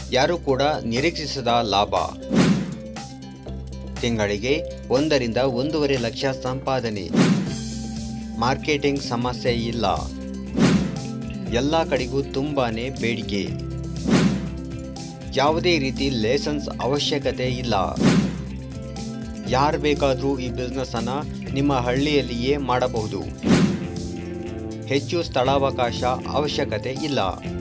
ಯಾರೂ ಕೂಡ ನಿರೀಕ್ಷಿಸದ ಲಾಭ. ತಿಂಗಳಿಗೆ 1 ರಿಂದ 1.5 ಲಕ್ಷ ಸಂಪಾದನೆ. ಮಾರ್ಕೆಟಿಂಗ್ ಸಮಸ್ಯೆ ಇಲ್ಲ. ಎಲ್ಲ ಕಡೆಗೂ ತುಂಬಾನೇ ಬೇಡಿಕೆ. ಯಾವುದೇ ರೀತಿ ಲೈಸೆನ್ಸ್ ಅವಶ್ಯಕತೆ ಇಲ್ಲ. ಯಾರು ಬೇಕಾದರೂ ಈ ಬಿಸ್ನೆಸ್ ಅನ್ನು ನಿಮ್ಮ ಹಳ್ಳಿಯಲ್ಲಿಯೇ ಮಾಡಬಹುದು. ಹೆಚ್ಚು ಸ್ಥಳಾವಕಾಶ ಅವಶ್ಯಕತೆ ಇಲ್ಲ.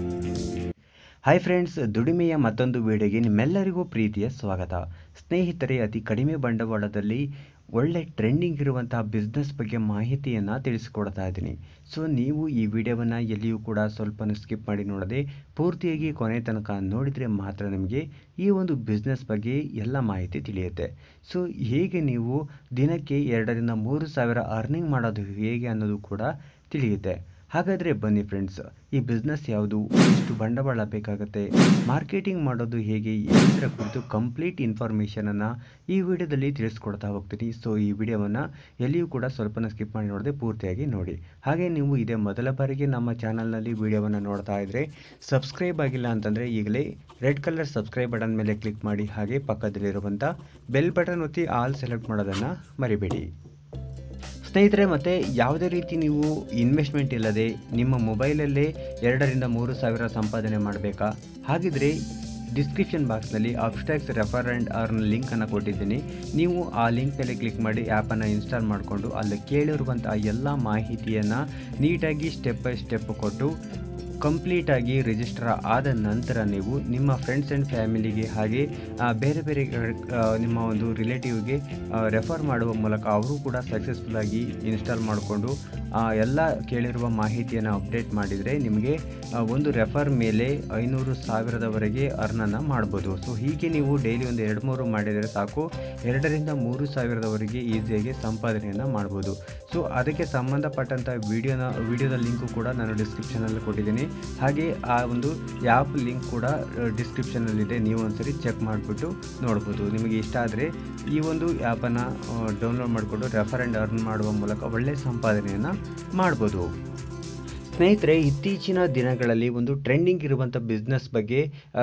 ಹಾಯ್ ಫ್ರೆಂಡ್ಸ್, ದುಡಿಮೆಯ ಮತ್ತೊಂದು ವಿಡಿಯೋಗೆ ನಿಮ್ಮೆಲ್ಲರಿಗೂ ಪ್ರೀತಿಯ ಸ್ವಾಗತ. ಸ್ನೇಹಿತರೆ, ಅತಿ ಕಡಿಮೆ ಬಂಡವಾಳದಲ್ಲಿ ಒಳ್ಳೆ ಟ್ರೆಂಡಿಂಗ್ ಇರುವಂತಹ ಬಿಸ್ನೆಸ್ ಬಗ್ಗೆ ಮಾಹಿತಿಯನ್ನು ತಿಳಿಸಿಕೊಡ್ತಾ ಇದ್ದೀನಿ. ಸೊ ನೀವು ಈ ವಿಡಿಯೋವನ್ನು ಎಲ್ಲಿಯೂ ಕೂಡ ಸ್ವಲ್ಪ ಸ್ಕಿಪ್ ಮಾಡಿ ನೋಡದೆ ಪೂರ್ತಿಯಾಗಿ ಕೊನೆ ತನಕ ನೋಡಿದರೆ ಮಾತ್ರ ನಿಮಗೆ ಈ ಒಂದು ಬಿಸ್ನೆಸ್ ಬಗ್ಗೆ ಎಲ್ಲ ಮಾಹಿತಿ ತಿಳಿಯುತ್ತೆ. ಸೊ ಹೇಗೆ ನೀವು ದಿನಕ್ಕೆ 2 ರಿಂದ 3 ಸಾವಿರ ಅರ್ನಿಂಗ್ ಮಾಡೋದು ಹೇಗೆ ಅನ್ನೋದು ಕೂಡ ತಿಳಿಯುತ್ತೆ. ಹಾಗಾದರೆ ಬನ್ನಿ ಫ್ರೆಂಡ್ಸ್, ಈ ಬಿಸ್ನೆಸ್ ಯಾವುದು, ಎಷ್ಟು ಬಂಡವಾಳ ಬೇಕಾಗುತ್ತೆ, ಮಾರ್ಕೆಟಿಂಗ್ ಮಾಡೋದು ಹೇಗೆ, ಎಲ್ಲದರ ಕುರಿತು ಕಂಪ್ಲೀಟ್ ಇನ್ಫಾರ್ಮೇಷನನ್ನು ಈ ವಿಡಿಯೋದಲ್ಲಿ ತಿಳಿಸ್ಕೊಡ್ತಾ ಹೋಗ್ತೀನಿ. ಸೊ ಈ ವಿಡಿಯೋವನ್ನು ಎಲ್ಲಿಯೂ ಕೂಡ ಸ್ವಲ್ಪ ಸ್ಕಿಪ್ ಮಾಡಿ ನೋಡದೆ ಪೂರ್ತಿಯಾಗಿ ನೋಡಿ. ಹಾಗೆ ನೀವು ಇದೇ ಮೊದಲ ಬಾರಿಗೆ ನಮ್ಮ ಚಾನಲ್ನಲ್ಲಿ ವಿಡಿಯೋವನ್ನು ನೋಡ್ತಾ ಇದ್ದರೆ ಸಬ್ಸ್ಕ್ರೈಬ್ ಆಗಿಲ್ಲ ಅಂತಂದರೆ ಈಗಲೇ ರೆಡ್ ಕಲರ್ ಸಬ್ಸ್ಕ್ರೈಬ್ ಬಟನ್ ಮೇಲೆ ಕ್ಲಿಕ್ ಮಾಡಿ, ಹಾಗೆ ಪಕ್ಕದಲ್ಲಿರುವಂಥ ಬೆಲ್ ಬಟನ್ ಒತ್ತಿ ಆಲ್ ಸೆಲೆಕ್ಟ್ ಮಾಡೋದನ್ನು ಮರಿಬೇಡಿ. ಸ್ನೇಹಿತರೆ, ಮತ್ತು ಯಾವುದೇ ರೀತಿ ನೀವು ಇನ್ವೆಸ್ಟ್ಮೆಂಟ್ ಇಲ್ಲದೆ ನಿಮ್ಮ ಮೊಬೈಲಲ್ಲೇ 2 ರಿಂದ 3 ಸಾವಿರ ಸಂಪಾದನೆ ಮಾಡಬೇಕಾ? ಹಾಗಿದ್ರೆ ಡಿಸ್ಕ್ರಿಪ್ಷನ್ ಬಾಕ್ಸ್ನಲ್ಲಿ ಅಬ್ಸ್ಟ್ರಾಕ್ಸ್ ರೆಫರ್ ಆ್ಯಂಡ್ ಅರ್ನ್ ಲಿಂಕನ್ನು ಕೊಟ್ಟಿದ್ದೀನಿ. ನೀವು ಆ ಲಿಂಕ್ ಮೇಲೆ ಕ್ಲಿಕ್ ಮಾಡಿ ಆ್ಯಪನ್ನು ಇನ್ಸ್ಟಾಲ್ ಮಾಡಿಕೊಂಡು ಅಲ್ಲಿ ಕೇಳಿರುವಂಥ ಎಲ್ಲ ಮಾಹಿತಿಯನ್ನು ನೀಟಾಗಿ ಸ್ಟೆಪ್ ಬೈ ಸ್ಟೆಪ್ ಕೊಟ್ಟು ಕಂಪ್ಲೀಟಾಗಿ ರಿಜಿಸ್ಟರ್ ಆದ ನಂತರ ನೀವು ನಿಮ್ಮ ಫ್ರೆಂಡ್ಸ್ ಆ್ಯಂಡ್ ಫ್ಯಾಮಿಲಿಗೆ ಹಾಗೆ ಬೇರೆ ಬೇರೆ ನಿಮ್ಮ ಒಂದು ರಿಲೇಟಿವ್ಗೆ ರೆಫರ್ ಮಾಡುವ ಮೂಲಕ ಅವರು ಕೂಡ ಸಕ್ಸಸ್ಫುಲ್ಲಾಗಿ ಇನ್ಸ್ಟಾಲ್ ಮಾಡಿಕೊಂಡು ಎಲ್ಲ ಕೇಳಿರುವ ಮಾಹಿತಿಯನ್ನು ಅಪ್ಡೇಟ್ ಮಾಡಿದರೆ ನಿಮಗೆ ಒಂದು ರೆಫರ್ ಮೇಲೆ 500,000ವರೆಗೆ ಅರ್ನನ್ನು ಮಾಡ್ಬೋದು. ಸೊ ಹೀಗೆ ನೀವು ಡೈಲಿ ಒಂದು 2-3 ಮಾಡಿದರೆ ಸಾಕು 2 ರಿಂದ 3 ಸಾವಿರದವರೆಗೆ ಈಸಿಯಾಗಿ ಸಂಪಾದನೆಯನ್ನು ಮಾಡ್ಬೋದು. ಸೊ ಅದಕ್ಕೆ ಸಂಬಂಧಪಟ್ಟಂಥ ವಿಡಿಯೋದ ಲಿಂಕು ಕೂಡ ನಾನು ಡಿಸ್ಕ್ರಿಪ್ಷನಲ್ಲಿ ಕೊಟ್ಟಿದ್ದೀನಿ. ಹಾಗೆ ಆ ಒಂದು ಆ್ಯಪ್ ಲಿಂಕ್ ಕೂಡ ಡಿಸ್ಕ್ರಿಪ್ಷನಲ್ಲಿದೆ. ನೀವು ಒಂದ್ಸರಿ ಚೆಕ್ ಮಾಡಿಬಿಟ್ಟು ನೋಡ್ಬೋದು. ನಿಮಗೆ ಇಷ್ಟ ಆದರೆ ಈ ಒಂದು ಆ್ಯಪನ್ನು ಡೌನ್ಲೋಡ್ ಮಾಡಿಕೊಂಡು ರೆಫರ್ ಆ್ಯಂಡ್ ಅರ್ನ್ ಮಾಡುವ ಮೂಲಕ ಒಳ್ಳೆಯ ಸಂಪಾದನೆಯನ್ನು ಮಾಡ್ಬೋದು. ಸ್ನೇಹಿತರೆ, ಇತ್ತೀಚಿನ ದಿನಗಳಲ್ಲಿ ಒಂದು ಟ್ರೆಂಡಿಂಗ್ ಇರುವಂಥ ಬಿಸ್ನೆಸ್ ಬಗ್ಗೆ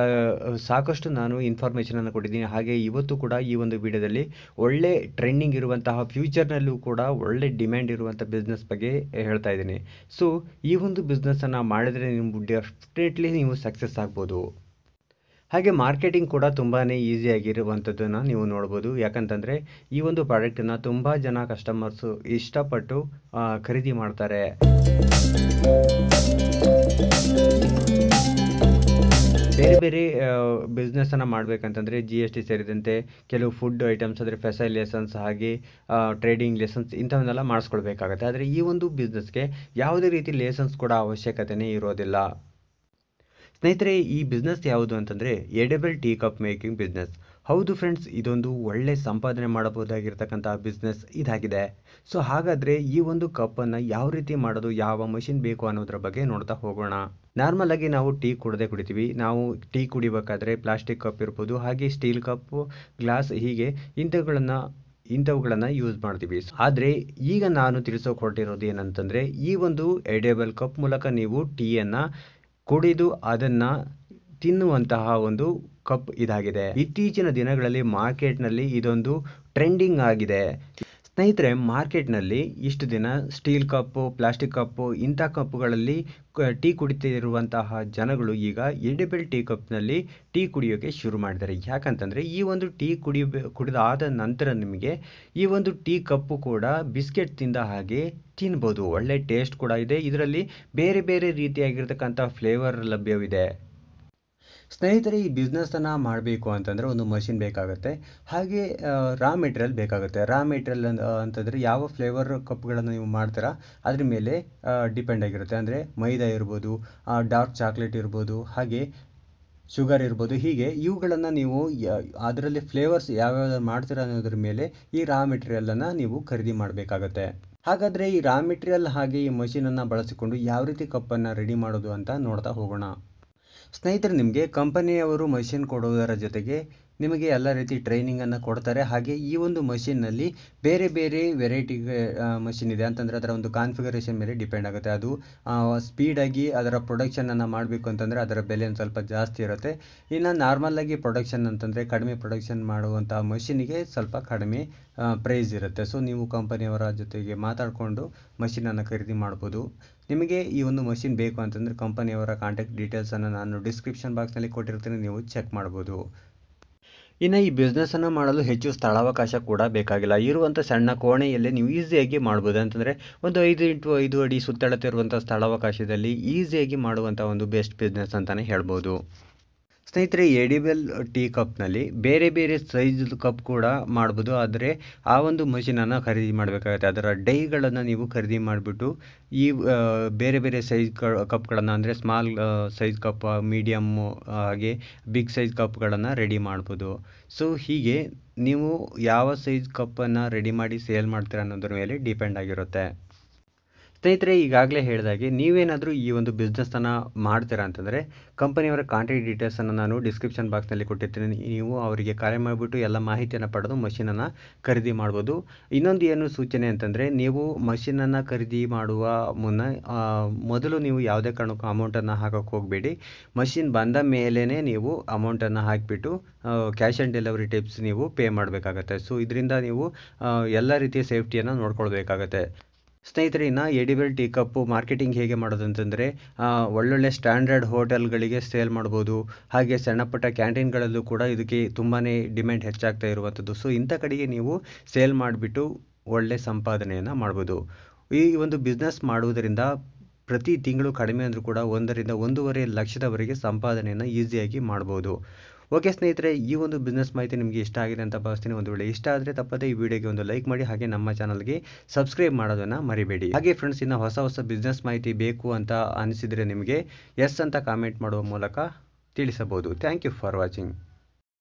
ಸಾಕಷ್ಟು ನಾನು ಇನ್ಫಾರ್ಮೇಷನನ್ನು ಕೊಟ್ಟಿದ್ದೀನಿ. ಹಾಗೆ ಇವತ್ತು ಕೂಡ ಈ ಒಂದು ವಿಡಿಯೋದಲ್ಲಿ ಒಳ್ಳೆ ಟ್ರೆಂಡಿಂಗ್ ಇರುವಂತಹ ಫ್ಯೂಚರ್ನಲ್ಲೂ ಕೂಡ ಒಳ್ಳೆ ಡಿಮ್ಯಾಂಡ್ ಇರುವಂಥ ಬಿಸ್ನೆಸ್ ಬಗ್ಗೆ ಹೇಳ್ತಾ ಇದ್ದೀನಿ. ಸೊ ಈ ಒಂದು ಬಿಸ್ನೆಸ್ಸನ್ನು ಮಾಡಿದರೆ ನೀವು ಡೆಫಿನೆಟ್ಲಿ ನೀವು ಸಕ್ಸಸ್ ಆಗ್ಬೋದು. ಹಾಗೆ ಮಾರ್ಕೆಟಿಂಗ್ ಕೂಡ ತುಂಬಾ ಈಸಿಯಾಗಿರುವಂಥದ್ದನ್ನು ನೀವು ನೋಡ್ಬೋದು. ಯಾಕಂತಂದರೆ ಈ ಒಂದು ಪ್ರಾಡಕ್ಟನ್ನು ತುಂಬ ಜನ ಕಸ್ಟಮರ್ಸು ಇಷ್ಟಪಟ್ಟು ಖರೀದಿ ಮಾಡ್ತಾರೆ. ಬೇರೆ ಬೇರೆ ಬಿಸ್ನೆಸ್ಸನ್ನು ಮಾಡಬೇಕಂತಂದರೆ GST ಸೇರಿದಂತೆ ಕೆಲವು ಫುಡ್ ಐಟಮ್ಸ್ ಅಂದರೆ ಫೆಸೈಲ್ ಲೆಸನ್ಸ್ ಹಾಗೆ ಟ್ರೇಡಿಂಗ್ ಲೆಸನ್ಸ್ ಇಂಥವನ್ನೆಲ್ಲ ಮಾಡಿಸ್ಕೊಳ್ಬೇಕಾಗತ್ತೆ. ಆದರೆ ಈ ಒಂದು ಬಿಸ್ನೆಸ್ಗೆ ಯಾವುದೇ ರೀತಿ ಲೆಸನ್ಸ್ ಕೂಡ ಅವಶ್ಯಕತೆಯೇ ಇರೋದಿಲ್ಲ. ಸ್ನೇಹಿತರೆ, ಈ ಬಿಸ್ನೆಸ್ ಯಾವುದು ಅಂತಂದರೆ edible tea cup making business. ಹೌದು ಫ್ರೆಂಡ್ಸ್, ಇದೊಂದು ಒಳ್ಳೆ ಸಂಪಾದನೆ ಮಾಡಬಹುದಾಗಿರ್ತಕ್ಕಂಥ ಬಿಸ್ನೆಸ್ ಇದಾಗಿದೆ. ಸೊ ಹಾಗಾದರೆ ಈ ಒಂದು ಕಪ್ಪನ್ನು ಯಾವ ರೀತಿ ಮಾಡೋದು, ಯಾವ ಮಷಿನ್ ಬೇಕು ಅನ್ನೋದ್ರ ಬಗ್ಗೆ ನೋಡ್ತಾ ಹೋಗೋಣ. ನಾರ್ಮಲ್ ಆಗಿ ನಾವು ಟೀ ಕುಡಿತೀವಿ. ನಾವು ಟೀ ಕುಡಿಬೇಕಾದ್ರೆ ಪ್ಲಾಸ್ಟಿಕ್ ಕಪ್ ಇರ್ಬೋದು, ಹಾಗೆ ಸ್ಟೀಲ್ ಕಪ್ಪು, ಗ್ಲಾಸ್, ಹೀಗೆ ಇಂಥವುಗಳನ್ನು ಯೂಸ್ ಮಾಡ್ತೀವಿ. ಆದರೆ ಈಗ ನಾನು ತಿಳಿಸೋಕೊಟ್ಟಿರೋದು ಏನಂತಂದರೆ ಈ ಒಂದು ಎಡಿಬಲ್ ಕಪ್ ಮೂಲಕ ನೀವು ಟೀಯನ್ನು ಕುಡಿದು ಅದನ್ನು ತಿನ್ನುವಂತಹ ಒಂದು ಕಪ್ ಇದಾಗಿದೆ. ಇತ್ತೀಚಿನ ದಿನಗಳಲ್ಲಿ ಮಾರ್ಕೆಟ್ನಲ್ಲಿ ಇದೊಂದು ಟ್ರೆಂಡಿಂಗ್ ಆಗಿದೆ. ಸ್ನೇಹಿತರೆ, ಮಾರ್ಕೆಟ್ನಲ್ಲಿ ಇಷ್ಟು ದಿನ ಸ್ಟೀಲ್ ಕಪ್ಪು, ಪ್ಲಾಸ್ಟಿಕ್ ಕಪ್ಪು, ಇಂಥ ಕಪ್ಪುಗಳಲ್ಲಿ ಟೀ ಕುಡಿತಿರುವಂತಹ ಜನಗಳು ಈಗ ಎಡಿಬಲ್ ಟೀ ಕಪ್ನಲ್ಲಿ ಟೀ ಕುಡಿಯೋಕ್ಕೆ ಶುರು ಮಾಡಿದ್ದಾರೆ. ಯಾಕಂತಂದರೆ ಈ ಒಂದು ಟೀ ಕುಡಿದಾದ ನಂತರ ನಿಮಗೆ ಈ ಒಂದು ಟೀ ಕಪ್ಪು ಕೂಡ ಬಿಸ್ಕೆಟ್ ತಿಂದ ಹಾಗೆ ತಿನ್ಬೋದು. ಒಳ್ಳೆ ಟೇಸ್ಟ್ ಕೂಡ ಇದೆ. ಇದರಲ್ಲಿ ಬೇರೆ ಬೇರೆ ರೀತಿಯಾಗಿರ್ತಕ್ಕಂಥ ಫ್ಲೇವರ್ ಲಭ್ಯವಿದೆ. ಸ್ನೇಹಿತರೆ, ಈ ಬಿಸ್ನೆಸ್ಸನ್ನು ಮಾಡಬೇಕು ಅಂತಂದರೆ ಒಂದು ಮಷಿನ್ ಬೇಕಾಗುತ್ತೆ. ಹಾಗೆ ರಾ ಮೆಟೀರಿಯಲ್ ಬೇಕಾಗುತ್ತೆ. ರಾ ಮೆಟೀರಿಯಲ್ ಅಂತಂದರೆ ಯಾವ ಫ್ಲೇವರ್ ಕಪ್ಗಳನ್ನು ನೀವು ಮಾಡ್ತೀರಾ ಅದ್ರ ಮೇಲೆ ಡಿಪೆಂಡ್ ಆಗಿರುತ್ತೆ. ಅಂದರೆ ಮೈದಾ ಇರ್ಬೋದು, ಡಾರ್ಕ್ ಚಾಕ್ಲೇಟ್ ಇರ್ಬೋದು, ಹಾಗೆ ಶುಗರ್ ಇರ್ಬೋದು. ಹೀಗೆ ಇವುಗಳನ್ನು ನೀವು ಅದರಲ್ಲಿ ಫ್ಲೇವರ್ಸ್ ಯಾವ್ಯಾವ್ದು ಮಾಡ್ತೀರಾ ಅನ್ನೋದ್ರ ಮೇಲೆ ಈ ರಾ ಮೆಟೀರಿಯಲನ್ನು ನೀವು ಖರೀದಿ ಮಾಡಬೇಕಾಗತ್ತೆ. ಹಾಗಾದರೆ ಈ ರಾ ಮೆಟೀರಿಯಲ್ ಹಾಗೆ ಈ ಮಷಿನನ್ನು ಬಳಸಿಕೊಂಡು ಯಾವ ರೀತಿ ಕಪ್ಪನ್ನು ರೆಡಿ ಮಾಡೋದು ಅಂತ ನೋಡ್ತಾ ಹೋಗೋಣ. ಸ್ನೇಹಿತರೆ, ನಿಮಗೆ ಕಂಪನಿಯವರು ಮಷಿನ್ ಕೊಡುವುದರ ಜೊತೆಗೆ ನಿಮಗೆ ಎಲ್ಲ ರೀತಿ ಟ್ರೈನಿಂಗನ್ನು ಕೊಡ್ತಾರೆ. ಹಾಗೆ ಈ ಒಂದು ಮಷಿನ್ನಲ್ಲಿ ಬೇರೆ ಬೇರೆ ವೆರೈಟಿ ಮಷಿನ್ ಇದೆ, ಅಂತಂದರೆ ಅದರ ಒಂದು ಕಾನ್ಫಿಗರೇಷನ್ ಮೇಲೆ ಡಿಪೆಂಡ್ ಆಗುತ್ತೆ. ಅದು ಸ್ಪೀಡಾಗಿ ಅದರ ಪ್ರೊಡಕ್ಷನನ್ನು ಮಾಡಬೇಕು ಅಂತಂದರೆ ಅದರ ಬೆಲೆ ಒಂದು ಸ್ವಲ್ಪ ಜಾಸ್ತಿ ಇರುತ್ತೆ. ಇನ್ನು ನಾರ್ಮಲಾಗಿ ಪ್ರೊಡಕ್ಷನ್ ಅಂತಂದರೆ ಕಡಿಮೆ ಪ್ರೊಡಕ್ಷನ್ ಮಾಡುವಂಥ ಮಷಿನಿಗೆ ಸ್ವಲ್ಪ ಕಡಿಮೆ ಪ್ರೈಸ್ ಇರುತ್ತೆ. ಸೊ ನೀವು ಕಂಪನಿಯವರ ಜೊತೆಗೆ ಮಾತಾಡಿಕೊಂಡು ಮಷಿನನ್ನು ಖರೀದಿ ಮಾಡ್ಬೋದು. ನಿಮಗೆ ಈ ಒಂದು ಮಷಿನ್ ಬೇಕು ಅಂತಂದರೆ ಕಂಪನಿಯವರ ಕಾಂಟ್ಯಾಕ್ಟ್ ಡೀಟೇಲ್ಸನ್ನು ನಾನು ಡಿಸ್ಕ್ರಿಪ್ಷನ್ ಬಾಕ್ಸ್ನಲ್ಲಿ ಕೊಟ್ಟಿರ್ತೀನಿ, ನೀವು ಚೆಕ್ ಮಾಡ್ಬೋದು. ಇನ್ನು ಈ ಬಿಸ್ನೆಸ್ಸನ್ನು ಮಾಡಲು ಹೆಚ್ಚು ಸ್ಥಳಾವಕಾಶ ಕೂಡ ಬೇಕಾಗಿಲ್ಲ. ಇರುವಂಥ ಸಣ್ಣ ಕೋಣೆಯಲ್ಲೇ ನೀವು ಈಸಿಯಾಗಿ ಮಾಡ್ಬೋದು. ಅಂತಂದರೆ ಒಂದು 5x5 ಅಡಿ ಸುತ್ತಳತೆ ಇರುವಂಥ ಸ್ಥಳಾವಕಾಶದಲ್ಲಿ ಈಸಿಯಾಗಿ ಮಾಡುವಂಥ ಒಂದು ಬೆಸ್ಟ್ ಬಿಸ್ನೆಸ್ ಅಂತಲೇ ಹೇಳ್ಬೋದು. ಸ್ನೇಹಿತರೆ, ಎಡಿಬಲ್ ಟೀ ಕಪ್ನಲ್ಲಿ ಬೇರೆ ಬೇರೆ ಸೈಜ್ ಕಪ್ ಕೂಡ ಮಾಡ್ಬೋದು. ಆದರೆ ಆ ಒಂದು ಮಷಿನನ್ನು ಖರೀದಿ ಮಾಡಬೇಕಾಗುತ್ತೆ. ಅದರ ಡೈಗಳನ್ನು ನೀವು ಖರೀದಿ ಮಾಡಿಬಿಟ್ಟು ಈ ಬೇರೆ ಬೇರೆ ಸೈಜ್ ಕಪ್ಗಳನ್ನು, ಅಂದರೆ ಸ್ಮಾಲ್ ಸೈಜ್ ಕಪ್, ಮೀಡಿಯಮ್ಮು, ಹಾಗೆ ಬಿಗ್ ಸೈಜ್ ಕಪ್ಗಳನ್ನು ರೆಡಿ ಮಾಡ್ಬೋದು. ಸೊ ಹೀಗೆ ನೀವು ಯಾವ ಸೈಜ್ ಕಪ್ಪನ್ನು ರೆಡಿ ಮಾಡಿ ಸೇಲ್ ಮಾಡ್ತೀರಾ ಅನ್ನೋದ್ರ ಮೇಲೆ ಡಿಪೆಂಡ್ ಆಗಿರುತ್ತೆ. ಸ್ನೇಹಿತರೆ, ಈಗಾಗಲೇ ಹೇಳಿದಾಗೆ ನೀವೇನಾದರೂ ಈ ಒಂದು ಬಿಸ್ನೆಸ್ಸನ್ನು ಮಾಡ್ತೀರಾ ಅಂತಂದರೆ ಕಂಪನಿಯವರ ಕಾಂಟ್ಯಾಕ್ಟ್ ಡೀಟೇಲ್ಸನ್ನು ನಾನು ಡಿಸ್ಕ್ರಿಪ್ಷನ್ ಬಾಕ್ಸ್ನಲ್ಲಿ ಕೊಟ್ಟಿರ್ತೀನಿ. ನೀವು ಅವರಿಗೆ ಕರೆ ಮಾಡಿಬಿಟ್ಟು ಎಲ್ಲ ಮಾಹಿತಿಯನ್ನು ಪಡೆದು ಮಷಿನನ್ನು ಖರೀದಿ ಮಾಡ್ಬೋದು. ಇನ್ನೊಂದು ಏನು ಸೂಚನೆ ಅಂತಂದರೆ, ನೀವು ಮಷಿನನ್ನು ಖರೀದಿ ಮಾಡುವ ಮುನ್ನ ಮೊದಲು ನೀವು ಯಾವುದೇ ಕಾರಣಕ್ಕೂ ಅಮೌಂಟನ್ನು ಹಾಕೋಕ್ಕೆ ಹೋಗಬೇಡಿ. ಮಷಿನ್ ಬಂದ ಮೇಲೇ ನೀವು ಅಮೌಂಟನ್ನು ಹಾಕಿಬಿಟ್ಟು ಕ್ಯಾಶ್ ಆನ್ ಡೆಲಿವರಿ ಟಿಪ್ಸ್ ನೀವು ಪೇ ಮಾಡಬೇಕಾಗತ್ತೆ. ಸೊ ಇದರಿಂದ ನೀವು ಎಲ್ಲ ರೀತಿಯ ಸೇಫ್ಟಿಯನ್ನು ನೋಡ್ಕೊಳ್ಬೇಕಾಗತ್ತೆ. ಸ್ನೇಹಿತರೆ, ಇನ್ನು ಎಡಿಬಲ್ ಟೀ ಕಪ್ಪು ಮಾರ್ಕೆಟಿಂಗ್ ಹೇಗೆ ಮಾಡೋದು ಅಂತಂದರೆ, ಒಳ್ಳೊಳ್ಳೆ ಸ್ಟ್ಯಾಂಡರ್ಡ್ ಹೋಟೆಲ್ಗಳಿಗೆ ಸೇಲ್ ಮಾಡ್ಬೋದು. ಹಾಗೆ ಸಣ್ಣ ಪುಟ್ಟ ಕ್ಯಾಂಟೀನ್ಗಳಲ್ಲೂ ಕೂಡ ಇದಕ್ಕೆ ತುಂಬಾ ಡಿಮ್ಯಾಂಡ್ ಹೆಚ್ಚಾಗ್ತಾ ಇರುವಂಥದ್ದು. ಸೊ ಇಂಥ ಕಡೆಗೆ ನೀವು ಸೇಲ್ ಮಾಡಿಬಿಟ್ಟು ಒಳ್ಳೆ ಸಂಪಾದನೆಯನ್ನು ಮಾಡ್ಬೋದು. ಈ ಒಂದು ಬಿಸ್ನೆಸ್ ಮಾಡುವುದರಿಂದ ಪ್ರತಿ ತಿಂಗಳು ಕಡಿಮೆ ಅಂದರೂ ಕೂಡ 1 ರಿಂದ 1.5 ಲಕ್ಷದವರೆಗೆ ಸಂಪಾದನೆಯನ್ನು ಈಸಿಯಾಗಿ ಮಾಡ್ಬೋದು. ಓಕೆ ಸ್ನೇಹಿತರೆ, ಈ ಒಂದು ಬಿಸ್ನೆಸ್ ಮಾಹಿತಿ ನಿಮಗೆ ಇಷ್ಟ ಆಗಿದೆ ಅಂತ ಭಾವಿಸ್ತೀನಿ. ಒಂದು ವೇಳೆ ಇಷ್ಟ ಆದರೆ ತಪ್ಪದೇ ಈ ವಿಡಿಯೋಗೆ ಒಂದು ಲೈಕ್ ಮಾಡಿ, ಹಾಗೆ ನಮ್ಮ ಚಾನಲ್ಗೆ ಸಬ್ಸ್ಕ್ರೈಬ್ ಮಾಡೋದನ್ನು ಮರಿಬೇಡಿ. ಹಾಗೆ ಫ್ರೆಂಡ್ಸ್, ಇನ್ನು ಹೊಸ ಬಿಸ್ನೆಸ್ ಮಾಹಿತಿ ಬೇಕು ಅಂತ ಅನಿಸಿದರೆ ನಿಮಗೆ ಎಸ್ ಅಂತ ಕಾಮೆಂಟ್ ಮಾಡುವ ಮೂಲಕ ತಿಳಿಸಬಹುದು. Thank you for watching.